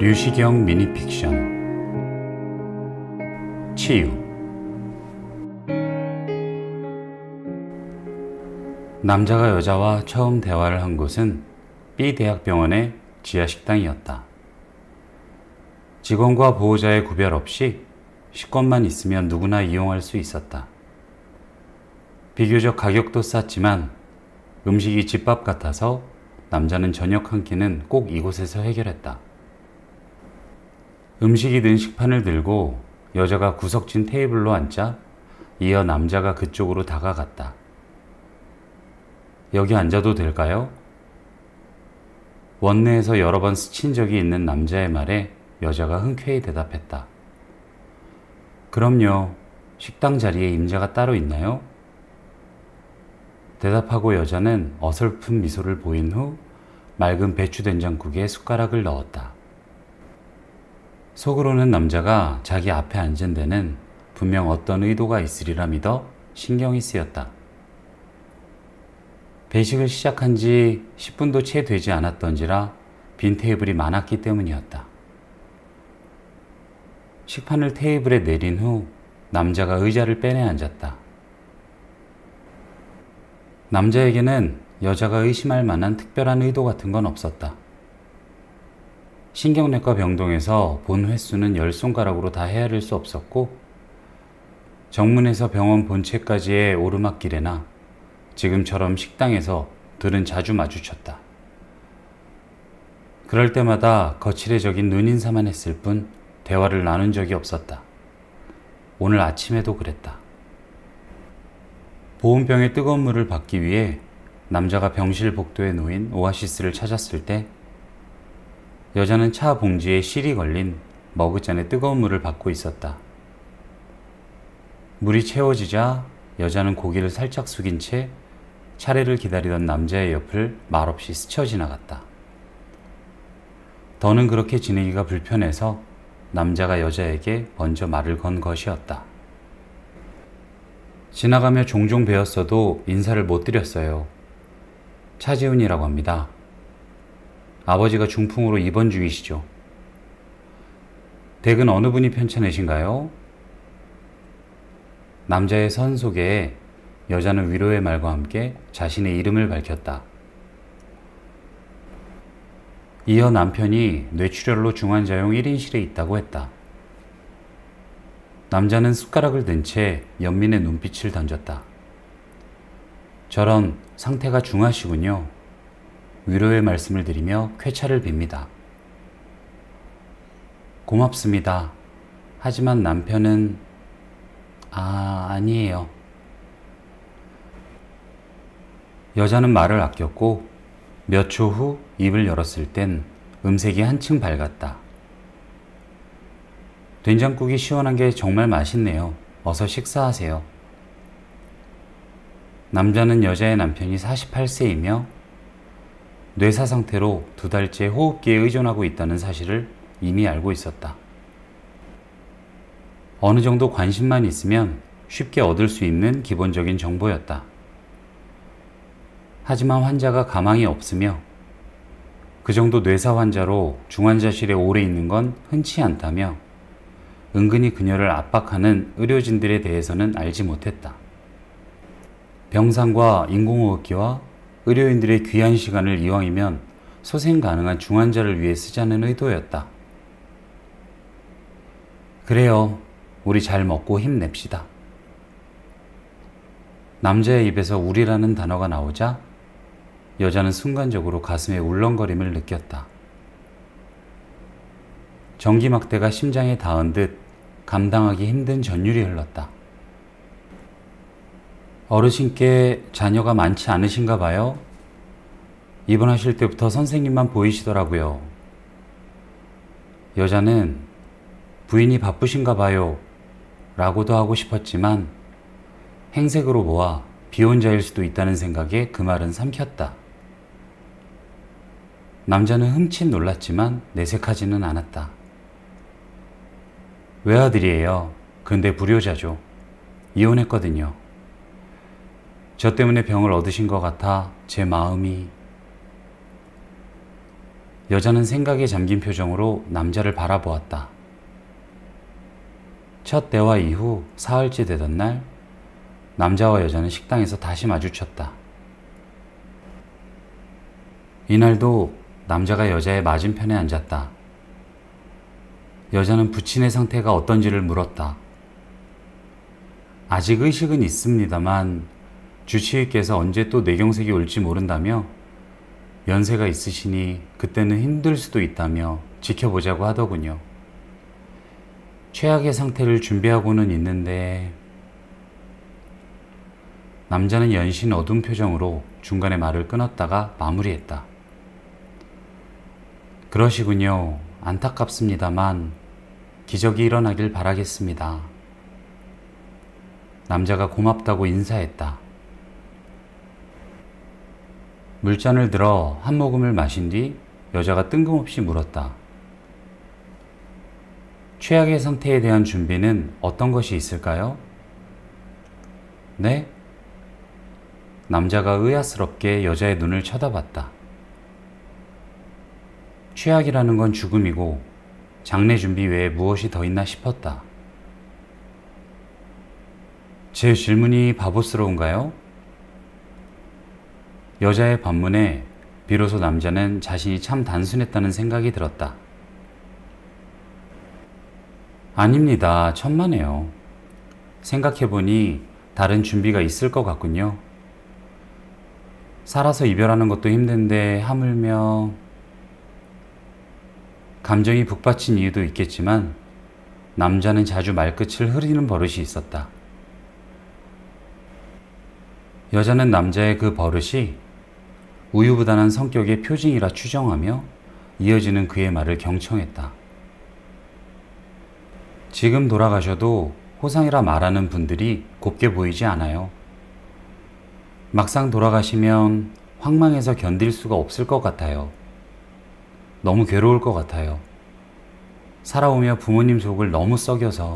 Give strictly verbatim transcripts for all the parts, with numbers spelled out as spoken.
류시경 미니픽션 치유. 남자가 여자와 처음 대화를 한 곳은 B 대학병원의 지하식당이었다. 직원과 보호자의 구별 없이 식권만 있으면 누구나 이용할 수 있었다. 비교적 가격도 쌌지만 음식이 집밥 같아서 남자는 저녁 한 끼는 꼭 이곳에서 해결했다. 음식이 든 식판을 들고 여자가 구석진 테이블로 앉자 이어 남자가 그쪽으로 다가갔다. 여기 앉아도 될까요? 원내에서 여러 번 스친 적이 있는 남자의 말에 여자가 흔쾌히 대답했다. 그럼요. 식당 자리에 임자가 따로 있나요? 대답하고 여자는 어설픈 미소를 보인 후 맑은 배추된장국에 숟가락을 넣었다. 속으로는 남자가 자기 앞에 앉은 데는 분명 어떤 의도가 있으리라 믿어 신경이 쓰였다. 배식을 시작한 지 십 분도 채 되지 않았던지라 빈 테이블이 많았기 때문이었다. 식판을 테이블에 내린 후 남자가 의자를 빼내 앉았다. 남자에게는 여자가 의심할 만한 특별한 의도 같은 건 없었다. 신경내과 병동에서 본 횟수는 열 손가락으로 다 헤아릴 수 없었고 정문에서 병원 본체까지의 오르막길에나 지금처럼 식당에서 둘은 자주 마주쳤다. 그럴 때마다 거칠해적인 눈인사만 했을 뿐 대화를 나눈 적이 없었다. 오늘 아침에도 그랬다. 보온병에 뜨거운 물을 받기 위해 남자가 병실 복도에 놓인 오아시스를 찾았을 때 여자는 차 봉지에 실이 걸린 머그잔에 뜨거운 물을 받고 있었다. 물이 채워지자 여자는 고개를 살짝 숙인 채 차례를 기다리던 남자의 옆을 말없이 스쳐 지나갔다. 더는 그렇게 지내기가 불편해서 남자가 여자에게 먼저 말을 건 것이었다. 지나가며 종종 뵈었어도 인사를 못 드렸어요. 차지훈이라고 합니다. 아버지가 중풍으로 입원 중이시죠. 댁은 어느 분이 편찮으신가요? 남자의 선 소개에 여자는 위로의 말과 함께 자신의 이름을 밝혔다. 이어 남편이 뇌출혈로 중환자용 일 인실에 있다고 했다. 남자는 숟가락을 든 채 연민의 눈빛을 던졌다. 저런 상태가 중하시군요. 위로의 말씀을 드리며 쾌차를 빕니다. 고맙습니다. 하지만 남편은... 아, 아니에요. 여자는 말을 아꼈고 몇 초 후 입을 열었을 땐 음색이 한층 밝았다. 된장국이 시원한 게 정말 맛있네요. 어서 식사하세요. 남자는 여자의 남편이 사십팔 세이며 뇌사 상태로 두 달째 호흡기에 의존하고 있다는 사실을 이미 알고 있었다. 어느 정도 관심만 있으면 쉽게 얻을 수 있는 기본적인 정보였다. 하지만 환자가 가망이 없으며 그 정도 뇌사 환자로 중환자실에 오래 있는 건 흔치 않다며 은근히 그녀를 압박하는 의료진들에 대해서는 알지 못했다. 병상과 인공호흡기와 의료인들의 귀한 시간을 이왕이면 소생 가능한 중환자를 위해 쓰자는 의도였다. 그래요. 우리 잘 먹고 힘냅시다. 남자의 입에서 우리라는 단어가 나오자 여자는 순간적으로 가슴에 울렁거림을 느꼈다. 전기막대가 심장에 닿은 듯 감당하기 힘든 전율이 흘렀다. 어르신께 자녀가 많지 않으신가 봐요? 입원하실 때부터 선생님만 보이시더라고요. 여자는 부인이 바쁘신가 봐요 라고도 하고 싶었지만 행색으로 보아 비혼자일 수도 있다는 생각에 그 말은 삼켰다. 남자는 흠칫 놀랐지만 내색하지는 않았다. 외아들이에요. 근데 불효자죠. 이혼했거든요. 저 때문에 병을 얻으신 것 같아 제 마음이... 여자는 생각에 잠긴 표정으로 남자를 바라보았다. 첫 대화 이후 사흘째 되던 날, 남자와 여자는 식당에서 다시 마주쳤다. 이날도 남자가 여자의 맞은편에 앉았다. 여자는 부친의 상태가 어떤지를 물었다. 아직 의식은 있습니다만 주치의께서 언제 또 뇌경색이 올지 모른다며 연세가 있으시니 그때는 힘들 수도 있다며 지켜보자고 하더군요. 최악의 상태를 준비하고는 있는데... 남자는 연신 어두운 표정으로 중간에 말을 끊었다가 마무리했다. 그러시군요. 안타깝습니다만 기적이 일어나길 바라겠습니다. 남자가 고맙다고 인사했다. 물잔을 들어 한 모금을 마신 뒤 여자가 뜬금없이 물었다. 최악의 상태에 대한 준비는 어떤 것이 있을까요? 네? 남자가 의아스럽게 여자의 눈을 쳐다봤다. 최악이라는 건 죽음이고 장례 준비 외에 무엇이 더 있나 싶었다. 제 질문이 바보스러운가요? 여자의 반문에 비로소 남자는 자신이 참 단순했다는 생각이 들었다. 아닙니다. 천만에요. 생각해보니 다른 준비가 있을 것 같군요. 살아서 이별하는 것도 힘든데 하물며... 감정이 북받친 이유도 있겠지만 남자는 자주 말끝을 흐리는 버릇이 있었다. 여자는 남자의 그 버릇이 우유부단한 성격의 표징이라 추정하며 이어지는 그의 말을 경청했다. 지금 돌아가셔도 호상이라 말하는 분들이 곱게 보이지 않아요. 막상 돌아가시면 황망해서 견딜 수가 없을 것 같아요. 너무 괴로울 것 같아요. 살아오며 부모님 속을 너무 썩여서.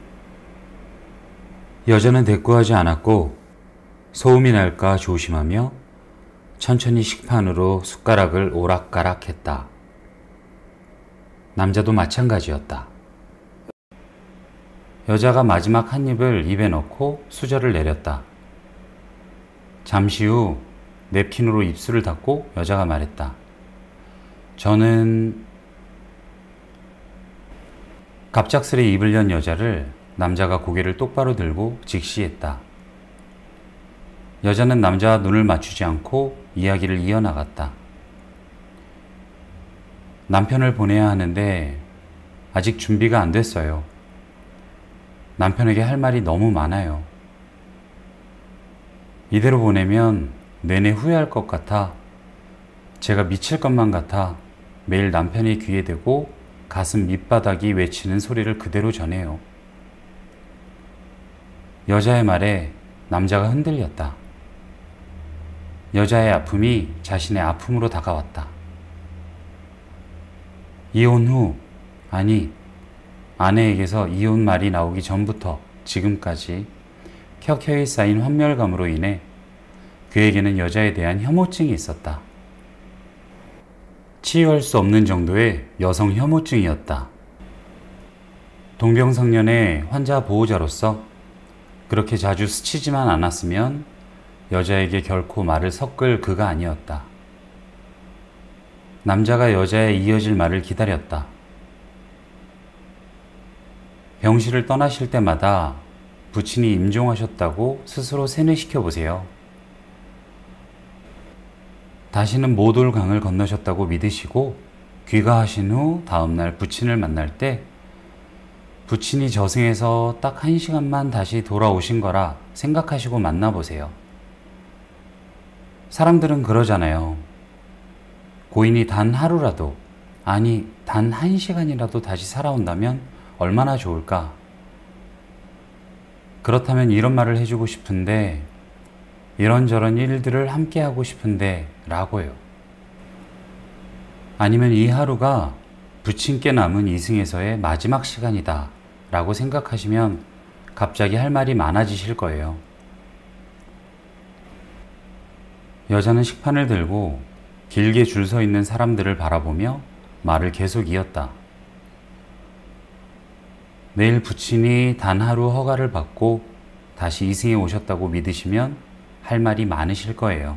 여자는 대꾸하지 않았고 소음이 날까 조심하며 천천히 식판으로 숟가락을 오락가락했다. 남자도 마찬가지였다. 여자가 마지막 한 입을 입에 넣고 수저를 내렸다. 잠시 후 냅킨으로 입술을 닫고 여자가 말했다. 저는... 갑작스레 입을 연 여자를 남자가 고개를 똑바로 들고 직시했다. 여자는 남자와 눈을 맞추지 않고 이야기를 이어나갔다. 남편을 보내야 하는데 아직 준비가 안 됐어요. 남편에게 할 말이 너무 많아요. 이대로 보내면 내내 후회할 것 같아 제가 미칠 것만 같아 매일 남편의 귀에 대고 가슴 밑바닥이 외치는 소리를 그대로 전해요. 여자의 말에 남자가 흔들렸다. 여자의 아픔이 자신의 아픔으로 다가왔다. 이혼 후, 아니, 아내에게서 이혼 말이 나오기 전부터 지금까지 켜켜이 쌓인 환멸감으로 인해 그에게는 여자에 대한 혐오증이 있었다. 치유할 수 없는 정도의 여성 혐오증이었다. 동병상련의 환자 보호자로서 그렇게 자주 스치지만 않았으면 여자에게 결코 말을 섞을 그가 아니었다. 남자가 여자의 이어질 말을 기다렸다. 병실을 떠나실 때마다 부친이 임종하셨다고 스스로 세뇌시켜 보세요. 다시는 못 올 강을 건너셨다고 믿으시고 귀가하신 후 다음날 부친을 만날 때 부친이 저승에서 딱 한 시간만 다시 돌아오신 거라 생각하시고 만나보세요. 사람들은 그러잖아요. 고인이 단 하루라도, 아니 단 한 시간이라도 다시 살아온다면 얼마나 좋을까? 그렇다면 이런 말을 해주고 싶은데, 이런저런 일들을 함께 하고 싶은데 라고요. 아니면 이 하루가 부친께 남은 이승에서의 마지막 시간이다 라고 생각하시면 갑자기 할 말이 많아지실 거예요. 여자는 식판을 들고 길게 줄 서 있는 사람들을 바라보며 말을 계속 이었다. 내일 부친이 단 하루 허가를 받고 다시 이승에 오셨다고 믿으시면 할 말이 많으실 거예요.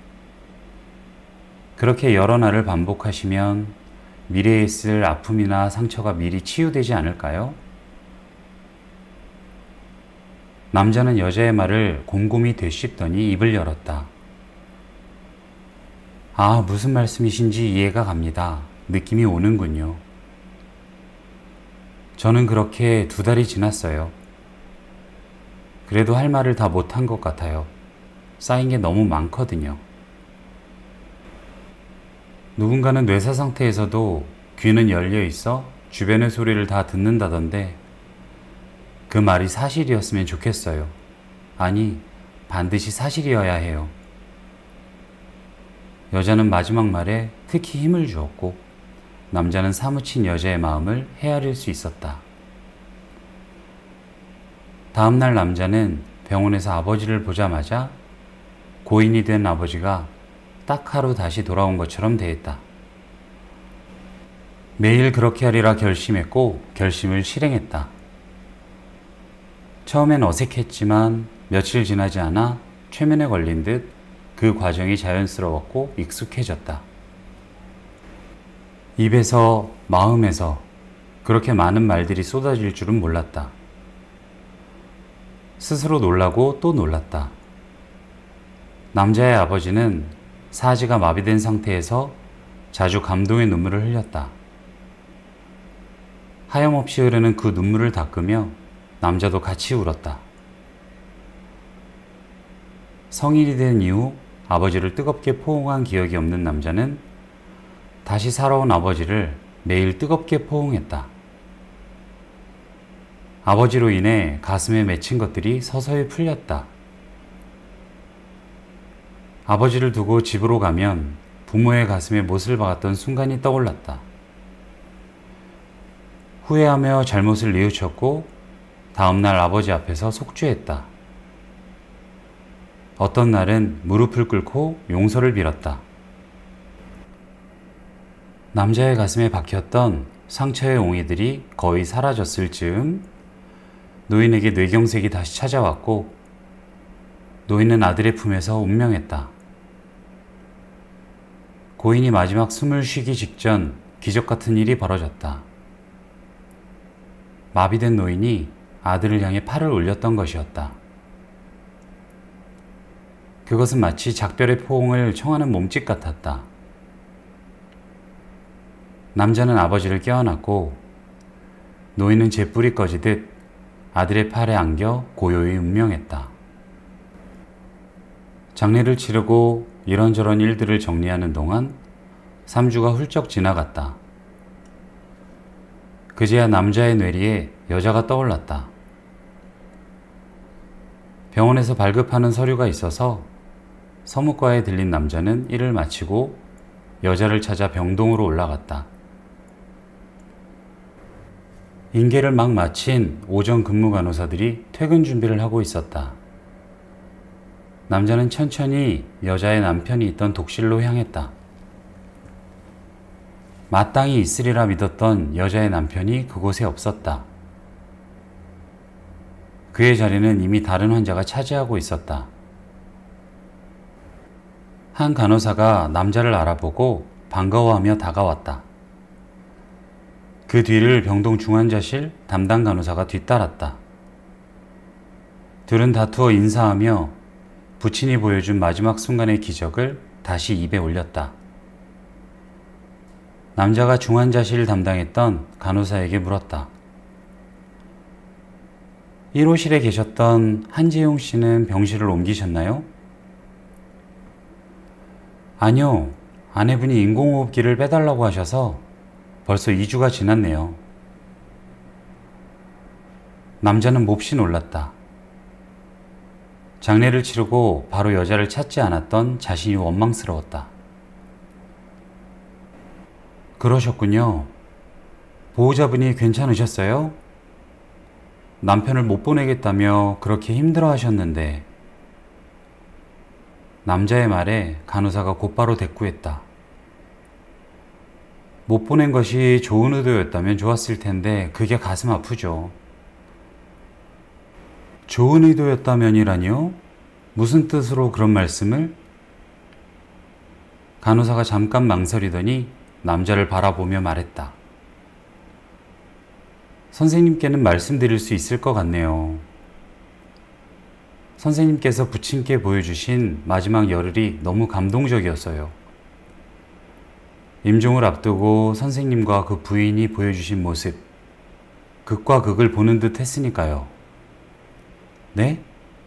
그렇게 여러 날을 반복하시면 미래에 있을 아픔이나 상처가 미리 치유되지 않을까요? 남자는 여자의 말을 곰곰이 되씹더니 입을 열었다. 아, 무슨 말씀이신지 이해가 갑니다. 느낌이 오는군요. 저는 그렇게 두 달이 지났어요. 그래도 할 말을 다 못한 것 같아요. 쌓인 게 너무 많거든요. 누군가는 뇌사 상태에서도 귀는 열려 있어 주변의 소리를 다 듣는다던데 그 말이 사실이었으면 좋겠어요. 아니, 반드시 사실이어야 해요. 여자는 마지막 말에 특히 힘을 주었고 남자는 사무친 여자의 마음을 헤아릴 수 있었다. 다음 날 남자는 병원에서 아버지를 보자마자 고인이 된 아버지가 딱 하루 다시 돌아온 것처럼 대했다. 매일 그렇게 하리라 결심했고 결심을 실행했다. 처음엔 어색했지만 며칠 지나지 않아 최면에 걸린 듯 그 과정이 자연스러웠고 익숙해졌다. 입에서, 마음에서 그렇게 많은 말들이 쏟아질 줄은 몰랐다. 스스로 놀라고 또 놀랐다. 남자의 아버지는 사지가 마비된 상태에서 자주 감동의 눈물을 흘렸다. 하염없이 흐르는 그 눈물을 닦으며 남자도 같이 울었다. 성인이 된 이후 아버지를 뜨겁게 포옹한 기억이 없는 남자는 다시 살아온 아버지를 매일 뜨겁게 포옹했다. 아버지로 인해 가슴에 맺힌 것들이 서서히 풀렸다. 아버지를 두고 집으로 가면 부모의 가슴에 못을 박았던 순간이 떠올랐다. 후회하며 잘못을 뉘우쳤고 다음날 아버지 앞에서 속죄했다. 어떤 날은 무릎을 꿇고 용서를 빌었다. 남자의 가슴에 박혔던 상처의 옹이들이 거의 사라졌을 즈음 노인에게 뇌경색이 다시 찾아왔고 노인은 아들의 품에서 운명했다. 고인이 마지막 숨을 쉬기 직전 기적 같은 일이 벌어졌다. 마비된 노인이 아들을 향해 팔을 올렸던 것이었다. 그것은 마치 작별의 포옹을 청하는 몸짓 같았다. 남자는 아버지를 껴안았고 노인은 재뿔이 꺼지듯 아들의 팔에 안겨 고요히 운명했다. 장례를 치르고 이런저런 일들을 정리하는 동안 삼 주가 훌쩍 지나갔다. 그제야 남자의 뇌리에 여자가 떠올랐다. 병원에서 발급하는 서류가 있어서 서무과에 들린 남자는 일을 마치고 여자를 찾아 병동으로 올라갔다. 인계를 막 마친 오전 근무 간호사들이 퇴근 준비를 하고 있었다. 남자는 천천히 여자의 남편이 있던 독실로 향했다. 마땅히 있으리라 믿었던 여자의 남편이 그곳에 없었다. 그의 자리는 이미 다른 환자가 차지하고 있었다. 한 간호사가 남자를 알아보고 반가워하며 다가왔다. 그 뒤를 병동 중환자실 담당 간호사가 뒤따랐다. 둘은 다투어 인사하며 부친이 보여준 마지막 순간의 기적을 다시 입에 올렸다. 남자가 중환자실 담당했던 간호사에게 물었다. 일 호실에 계셨던 한지용 씨는 병실을 옮기셨나요? 아니요. 아내분이 인공호흡기를 빼달라고 하셔서 벌써 이 주가 지났네요. 남자는 몹시 놀랐다. 장례를 치르고 바로 여자를 찾지 않았던 자신이 원망스러웠다. 그러셨군요. 보호자분이 괜찮으셨어요? 남편을 못 보내겠다며 그렇게 힘들어 하셨는데. 남자의 말에 간호사가 곧바로 대꾸했다. 못 보낸 것이 좋은 의도였다면 좋았을 텐데 그게 가슴 아프죠. 좋은 의도였다면이라니요? 무슨 뜻으로 그런 말씀을? 간호사가 잠깐 망설이더니 남자를 바라보며 말했다. 선생님께는 말씀드릴 수 있을 것 같네요. 선생님께서 부친께 보여주신 마지막 열흘이 너무 감동적이었어요. 임종을 앞두고 선생님과 그 부인이 보여주신 모습, 극과 극을 보는 듯 했으니까요. 네?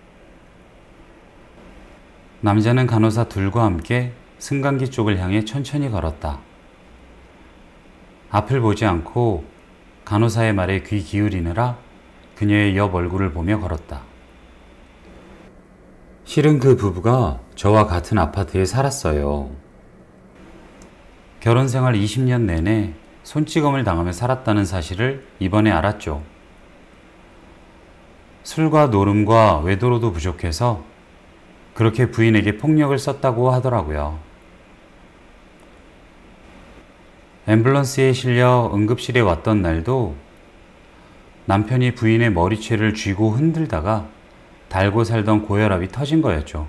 남자는 간호사 둘과 함께 승강기 쪽을 향해 천천히 걸었다. 앞을 보지 않고 간호사의 말에 귀 기울이느라 그녀의 옆 얼굴을 보며 걸었다. 실은 그 부부가 저와 같은 아파트에 살았어요. 결혼 생활 이십 년 내내 손찌검을 당하며 살았다는 사실을 이번에 알았죠. 술과 노름과 외도로도 부족해서 그렇게 부인에게 폭력을 썼다고 하더라고요. 앰뷸런스에 실려 응급실에 왔던 날도 남편이 부인의 머리채를 쥐고 흔들다가 달고 살던 고혈압이 터진 거였죠.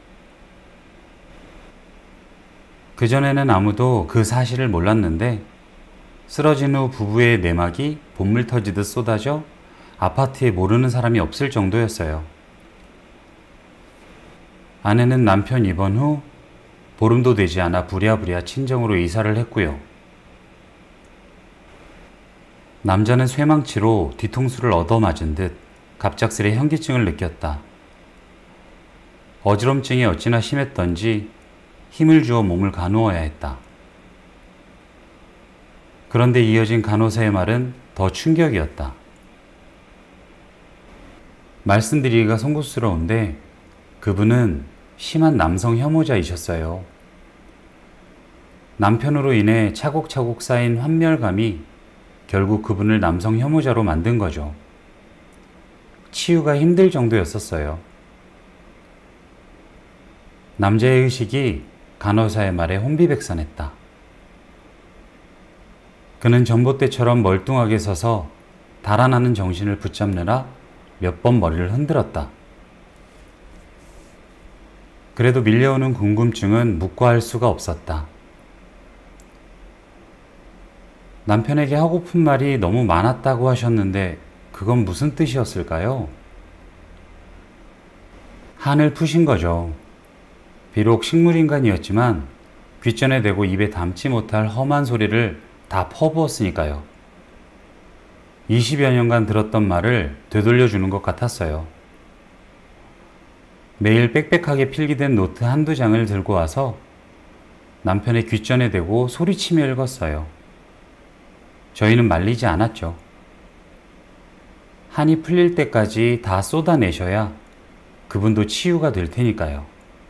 그전에는 아무도 그 사실을 몰랐는데 쓰러진 후 부부의 내막이 본물 터지듯 쏟아져 아파트에 모르는 사람이 없을 정도였어요. 아내는 남편 입원 후 보름도 되지 않아 부랴부랴 친정으로 이사를 했고요. 남자는 쇠망치로 뒤통수를 얻어맞은 듯 갑작스레 현기증을 느꼈다. 어지럼증이 어찌나 심했던지 힘을 주어 몸을 가누어야 했다. 그런데 이어진 간호사의 말은 더 충격이었다. 말씀드리기가 송구스러운데 그분은 심한 남성 혐오자이셨어요. 남편으로 인해 차곡차곡 쌓인 환멸감이 결국 그분을 남성 혐오자로 만든 거죠. 치유가 힘들 정도였었어요. 남자의 의식이 간호사의 말에 혼비백산했다. 그는 전봇대처럼 멀뚱하게 서서 달아나는 정신을 붙잡느라 몇 번 머리를 흔들었다. 그래도 밀려오는 궁금증은 묵과할 수가 없었다. 남편에게 하고픈 말이 너무 많았다고 하셨는데 그건 무슨 뜻이었을까요? 한을 푸신 거죠. 비록 식물인간이었지만 귓전에 대고 입에 담지 못할 험한 소리를 다 퍼부었으니까요. 이십여 년간 들었던 말을 되돌려주는 것 같았어요. 매일 빽빽하게 필기된 노트 한두 장을 들고 와서 남편의 귓전에 대고 소리치며 읽었어요. 저희는 말리지 않았죠. 한이 풀릴 때까지 다 쏟아내셔야 그분도 치유가 될 테니까요.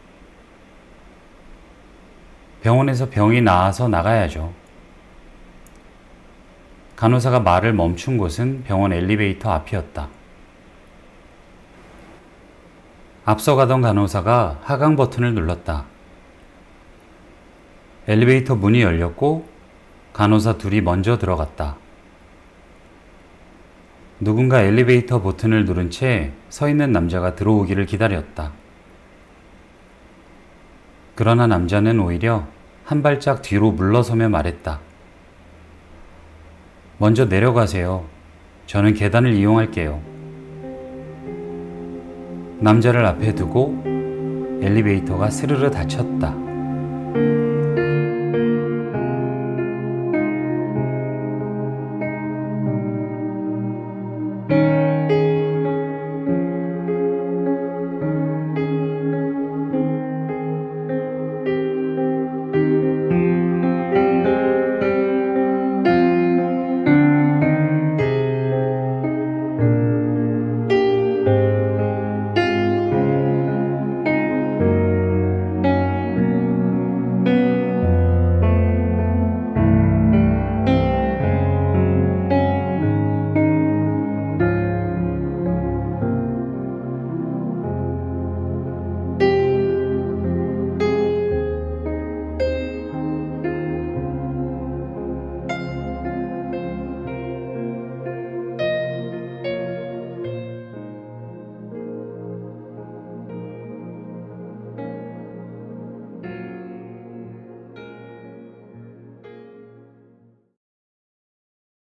병원에서 병이 나아서 나가야죠. 간호사가 말을 멈춘 곳은 병원 엘리베이터 앞이었다. 앞서가던 간호사가 하강 버튼을 눌렀다. 엘리베이터 문이 열렸고 간호사 둘이 먼저 들어갔다. 누군가 엘리베이터 버튼을 누른 채 서 있는 남자가 들어오기를 기다렸다. 그러나 남자는 오히려 한 발짝 뒤로 물러서며 말했다. 먼저 내려가세요. 저는 계단을 이용할게요. 남자를 앞에 두고 엘리베이터가 스르르 닫혔다.